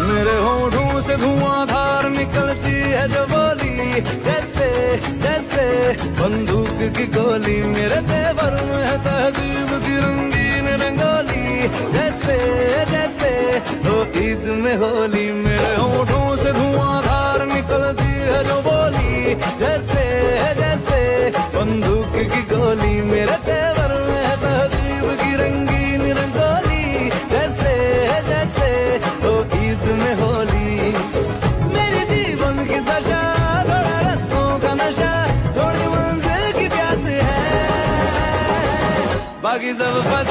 मेरे होठों से धुआंधार निकलती है जो बोली, जैसे जैसे बंदूक की गोली। मेरे तेवर में है तहजीब की रंगीन रंगोली, जैसे जैसे हो ईद में होली। मेरे होठों से धुआंधार निकलती है जो बोली, जैसे जैसे बंदूक की गोली। मेरे तेवर में है तहजीब की रंगीन रंगोली, जैसे जैसे हो ईद में होली। मेरी जीवन की दशा थोड़ा रस्तों का नशा, थोड़ी मंजिल की प्यास है, बाकी सब